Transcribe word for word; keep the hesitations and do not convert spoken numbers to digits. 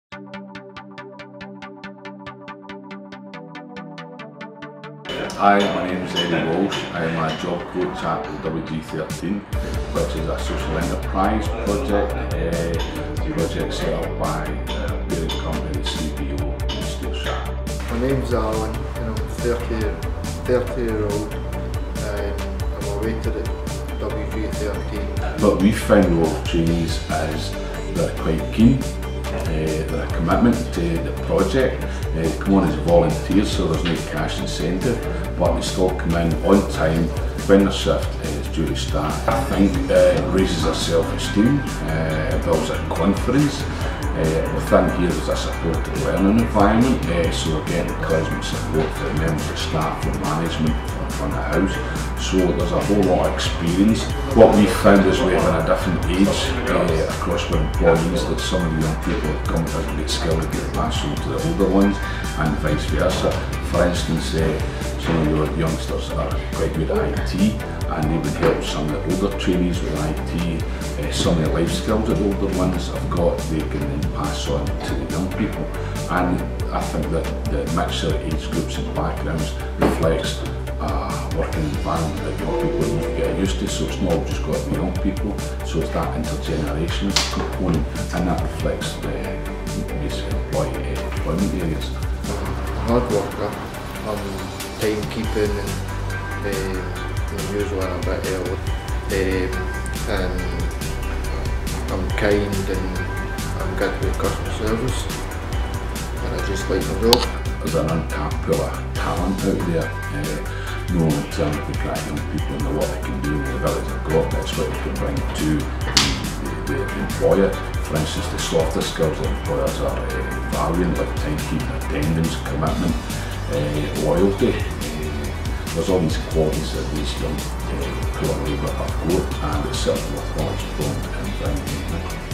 Hi, my name is Eddie Walsh. I am a job coach at W G thirteen, which is a social enterprise project, uh, a project set up by uh, parent company, the C B O in Steelshire. My name's Alan and I'm thirty, thirty year old and I'm a waiter at W G thirteen. What we found with trainees is they're quite keen, uh, they're a commitment to the project. Uh, they come on as volunteers, so there's no cash incentive, but they still come in on time when their shift is due to start. I think uh, it raises their self-esteem, uh, it builds a confidence. Uh, within here there's a supported learning environment, uh, so we're getting encouragement support for the members of staff, for management, from the house. So there's a whole lot of experience. What we found is we have a different age uh, across our employees, that some of the young people have come with a great skill to get passed on to the older ones and vice versa. For instance, uh, some of your youngsters are quite good at I T and they would help some of the older trainees with I T. Uh, some of the life skills that older ones have got, they can then pass on to the young people. And I think that the mixture of age groups and backgrounds reflects a working environment that young people need to get used to, so it's not just got the young people, so it's that intergenerational component, and that reflects the basic employee, uh, employment areas. I'm a hard worker, I'm timekeeping and uh, I'm usually a bit early, uh, and I'm kind and I'm good with customer service, and I just like my job. There's an untapped pool of talent out there, uh, no in terms of the young people and what they can do and the ability they've got, that's what they can bring to the, the, the employer. For instance, the softer skills that employers are uh, valuing, like timekeeping, attendance, commitment, uh, loyalty. Uh, there's all these qualities that these young uh, poor labour have got, and it's certainly worthwhile exploring and bringing them.